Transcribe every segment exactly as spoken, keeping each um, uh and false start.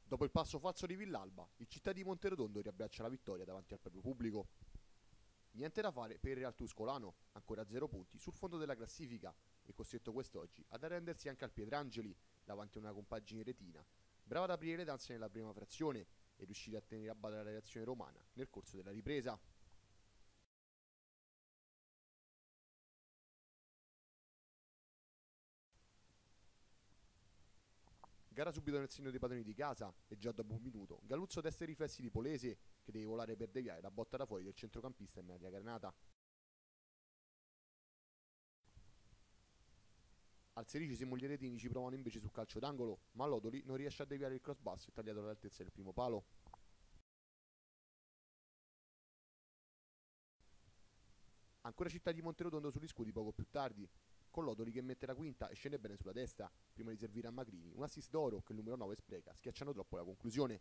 Dopo il passo falso di Villalba, il Città di Monterotondo riabbraccia la vittoria davanti al proprio pubblico. Niente da fare per il Real Tuscolano, ancora a zero punti, sul fondo della classifica e costretto quest'oggi ad arrendersi anche al Pietrangeli davanti a una compagine retina, brava ad aprire le danze nella prima frazione e riuscire a tenere a bada la reazione romana nel corso della ripresa. Gara subito nel segno dei padroni di casa e già dopo un minuto Galuzzo testa i riflessi di Polese che deve volare per deviare la botta da fuori del centrocampista in media granata. Al sedicesimo gli aretini ci provano invece sul calcio d'angolo, ma Lodoli non riesce a deviare il cross basso e tagliato all'altezza del primo palo. Ancora Città di Monterotondo sugli scudi poco più tardi, con Lodoli che mette la quinta e scende bene sulla destra, prima di servire a Magrini un assist d'oro che il numero nove spreca, schiacciando troppo la conclusione.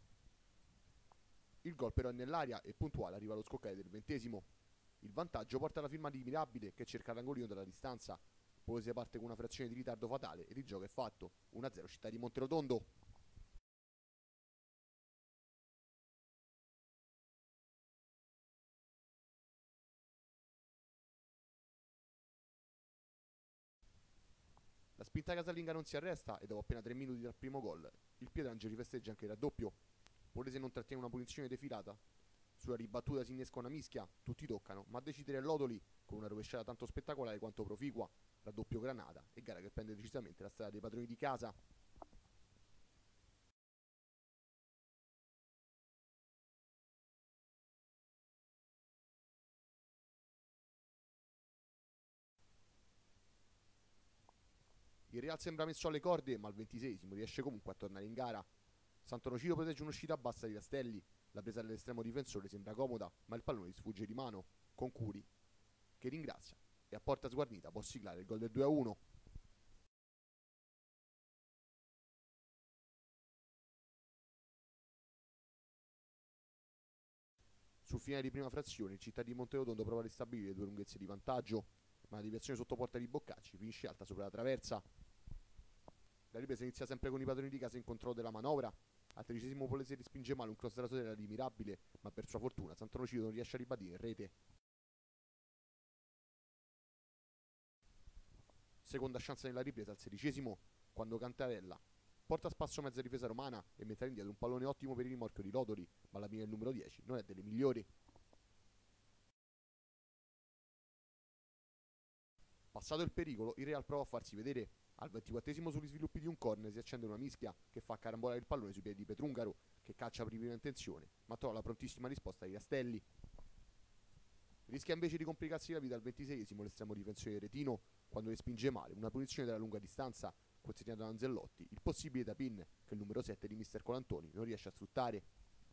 Il gol però è nell'aria e puntuale arriva allo scoccare del ventesimo. Il vantaggio porta alla firma di Mirabile che cerca l'angolino dalla distanza. Polese parte con una frazione di ritardo fatale ed il gioco è fatto. uno a zero Città di Monterotondo. La spinta casalinga non si arresta e dopo appena tre minuti dal primo gol, il Pietrangeli festeggia anche il raddoppio. Polese non trattiene una punizione defilata. Sulla ribattuta si innesca una mischia, tutti toccano, ma a decidere è Lodoli con una rovesciata tanto spettacolare quanto proficua. Raddoppio Granata e gara che prende decisamente la strada dei padroni di casa. Il Real sembra messo alle corde, ma al ventiseiesimo riesce comunque a tornare in gara. Sant'Onofrio protegge un'uscita bassa di Rastelli. La presa dell'estremo difensore sembra comoda, ma il pallone gli sfugge di mano. Con Curi, che ringrazia e a porta sguarnita può siglare il gol del due a uno. Sul finale di prima frazione, il Città di Monterotondo prova a ristabilire due lunghezze di vantaggio, ma la deviazione sotto porta di Boccacci finisce alta sopra la traversa. La ripresa inizia sempre con i padroni di casa in controllo della manovra. Al tredicesimo Polese respinge male un cross della sotera di Mirabile, ma per sua fortuna Sant'Onofrio non riesce a ribadire in rete. Seconda chance nella ripresa al sedicesimo, quando Cantarella porta a spasso mezza difesa romana e mette all'indietro un pallone ottimo per il rimorchio di Lodoli, ma alla fine il numero dieci non è delle migliori. Passato il pericolo, il Real prova a farsi vedere. Al ventiquattresimo sugli sviluppi di un corner si accende una mischia che fa carambolare il pallone sui piedi di Petrungaro, che caccia per prima intenzione, ma trova la prontissima risposta di Rastelli. Rischia invece di complicarsi la vita al ventiseiesimo l'estremo difensore Retino, quando respinge male una punizione dalla lunga distanza, consegnata da Anzellotti, il possibile tapin che il numero sette di mister Colantoni non riesce a sfruttare.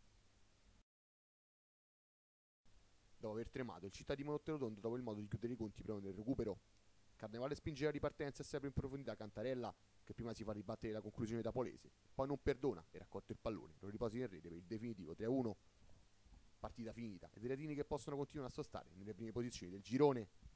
Dopo aver tremato, il Città di Monterotondo trova il modo di chiudere i conti proprio nel recupero. Carnevale spinge la ripartenza e serve in profondità Cantarella, che prima si fa ribattere la conclusione da Polese, poi non perdona e raccolta il pallone, lo riposa in rete per il definitivo tre a uno. Partita finita ed i retini che possono continuare a sostare nelle prime posizioni del girone.